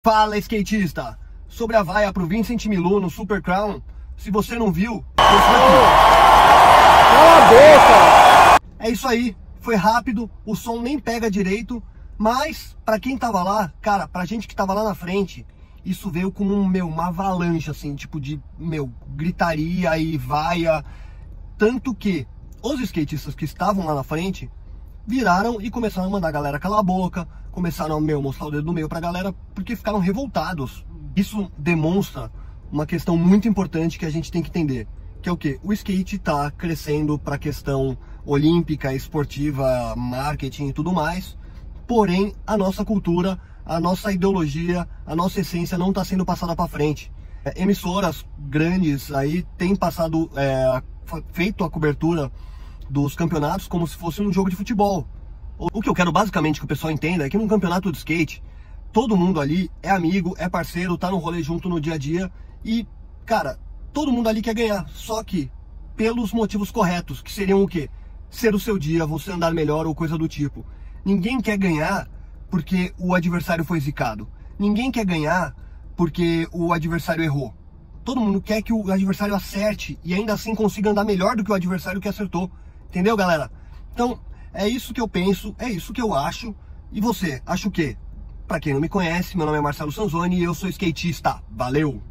Fala, skatista! Sobre a vaia pro Vincent Milou no Super Crown, se você não viu, cala a boca! É isso aí, foi rápido, o som nem pega direito, mas pra quem tava lá, cara, pra gente que tava lá na frente, isso veio como uma avalanche, assim, tipo de, gritaria e vaia. Tanto que os skatistas que estavam lá na frente viraram e começaram a mandar a galera calar a boca, começaram a mostrar o dedo no meio pra galera, porque ficaram revoltados. Isso demonstra uma questão muito importante que a gente tem que entender, que é o quê? O skate tá crescendo pra questão olímpica, esportiva, marketing e tudo mais, porém a nossa cultura, a nossa ideologia, a nossa essência não tá sendo passada pra frente. Emissoras grandes aí têm passado, feito a cobertura dos campeonatos como se fosse um jogo de futebol. O que eu quero basicamente que o pessoal entenda é que num campeonato de skate, todo mundo ali é amigo, é parceiro, tá no rolê junto no dia a dia e, cara, todo mundo ali quer ganhar, só que pelos motivos corretos, que seriam o quê? Ser o seu dia, você andar melhor ou coisa do tipo. Ninguém quer ganhar porque o adversário foi zicado. Ninguém quer ganhar porque o adversário errou. Todo mundo quer que o adversário acerte e ainda assim consiga andar melhor do que o adversário que acertou. Entendeu, galera? Então, é isso que eu penso, é isso que eu acho. E você, acha o quê? Pra quem não me conhece, meu nome é Marcelo Sanzoni e eu sou skatista. Valeu!